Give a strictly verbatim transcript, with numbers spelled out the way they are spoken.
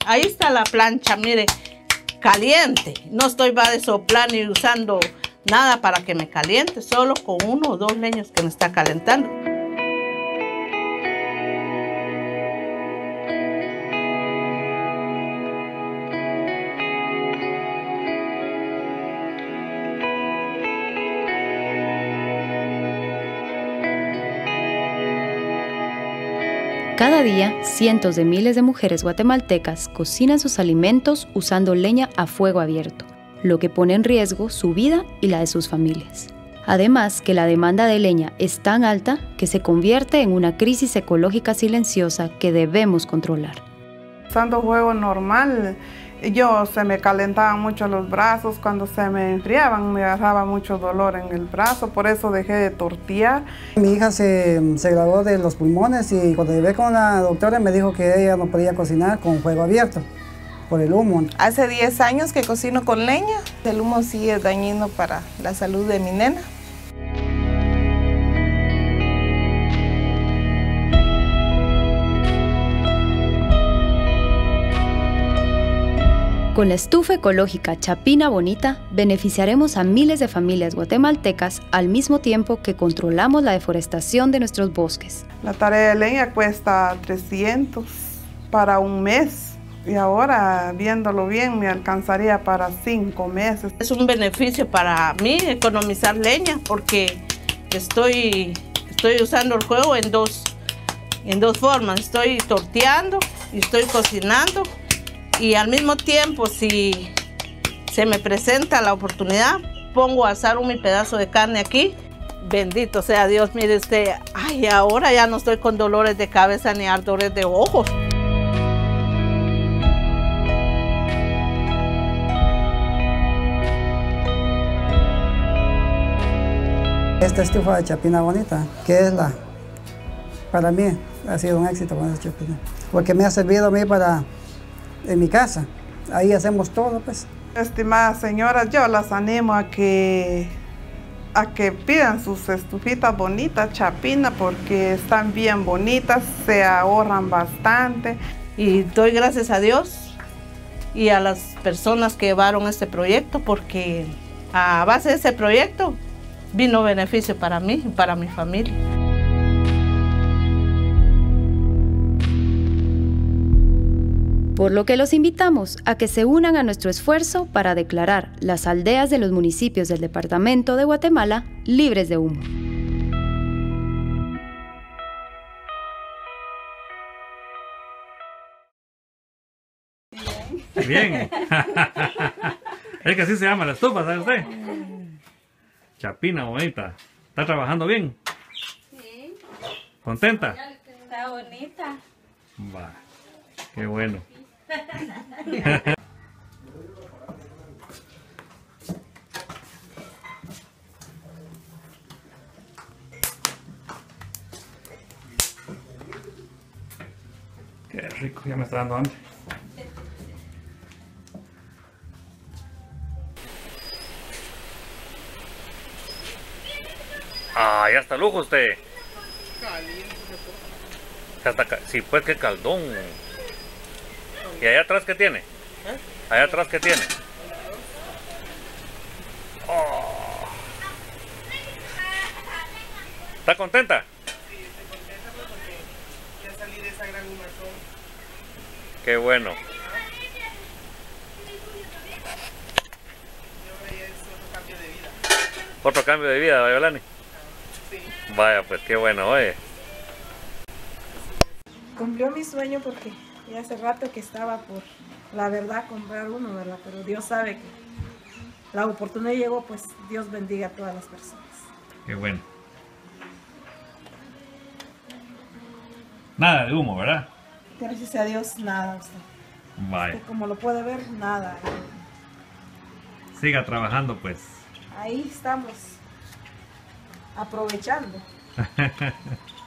Ahí está la plancha, mire, caliente. No estoy va de soplar ni usando nada para que me caliente, solo con uno o dos leños que me está calentando. Cada día, cientos de miles de mujeres guatemaltecas cocinan sus alimentos usando leña a fuego abierto, lo que pone en riesgo su vida y la de sus familias. Además, que la demanda de leña es tan alta que se convierte en una crisis ecológica silenciosa que debemos controlar. Usando fuego normal, yo se me calentaban mucho los brazos, cuando se me enfriaban me agarraba mucho dolor en el brazo, por eso dejé de tortear. Mi hija se, se graduó de los pulmones y cuando llegué con la doctora me dijo que ella no podía cocinar con fuego abierto por el humo. Hace diez años que cocino con leña, el humo sí es dañino para la salud de mi nena. Con la estufa ecológica Chapina Bonita, beneficiaremos a miles de familias guatemaltecas al mismo tiempo que controlamos la deforestación de nuestros bosques. La tarea de leña cuesta trescientos para un mes y ahora, viéndolo bien, me alcanzaría para cinco meses. Es un beneficio para mí economizar leña porque estoy, estoy usando el fuego en dos, en dos formas. Estoy torteando y estoy cocinando. Y al mismo tiempo, si se me presenta la oportunidad, pongo a asar un mi pedazo de carne aquí. Bendito sea Dios, mire usted, ay, ahora ya no estoy con dolores de cabeza ni ardores de ojos. Esta estufa de Chapina Bonita, que es la, para mí, ha sido un éxito con esta chapina, porque me ha servido a mí para en mi casa, ahí hacemos todo, pues. Estimadas señoras, yo las animo a que, a que pidan sus estufitas bonitas, Chapina, porque están bien bonitas, se ahorran bastante. Y doy gracias a Dios y a las personas que llevaron este proyecto, porque a base de ese proyecto vino beneficio para mí y para mi familia. Por lo que los invitamos a que se unan a nuestro esfuerzo para declarar las aldeas de los municipios del departamento de Guatemala libres de humo. Bien. Es que así se llama la estufa, ¿sabe usted? Chapina Bonita. ¿Está trabajando bien? Sí. ¿Contenta? Está bonita. Va. Qué bueno. Qué rico, ya me está dando hambre. Ah, ya está lujo usted. Ya está, sí, pues qué caldón. ¿Y allá atrás qué tiene? Allá atrás qué tiene. Oh. ¿Está contenta? Sí, estoy contenta porque ya salí de esa gran humazón. Qué bueno. Y ahora ya es otro cambio de vida. Otro cambio de vida, Bayolani. Sí. Vaya, pues qué bueno, oye. Cumplió mi sueño porque ya hace rato que estaba por, la verdad, comprar uno, ¿verdad? Pero Dios sabe que la oportunidad llegó, pues Dios bendiga a todas las personas. Qué bueno. Nada de humo, ¿verdad? Gracias a Dios, nada. Usted. Vaya. Usted, como lo puede ver, nada. Siga trabajando, pues. Ahí estamos, aprovechando.